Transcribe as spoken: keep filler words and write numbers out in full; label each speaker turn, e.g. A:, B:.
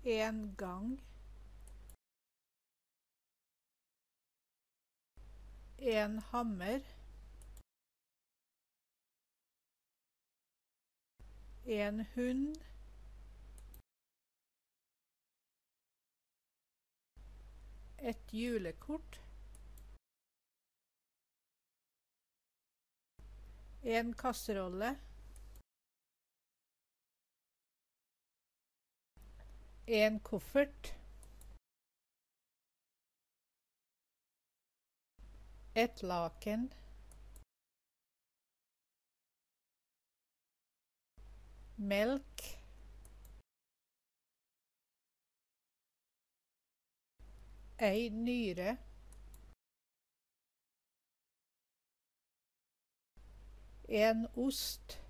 A: en gang, en hammer, en hund, et julekort, en kasserolle, en koffert, et laken, melk, ei nyre, en ost,